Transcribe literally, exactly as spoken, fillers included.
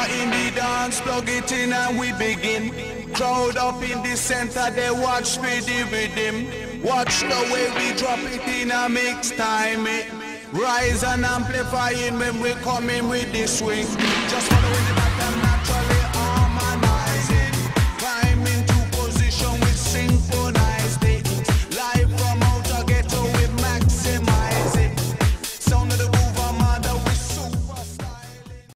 in the dance, plug it in and we begin. Crowd up in the center, they watch for the rhythm. Watch the way we drop it in a mix time. It rise and amplifying when we come in with the swing. Just following the back and naturally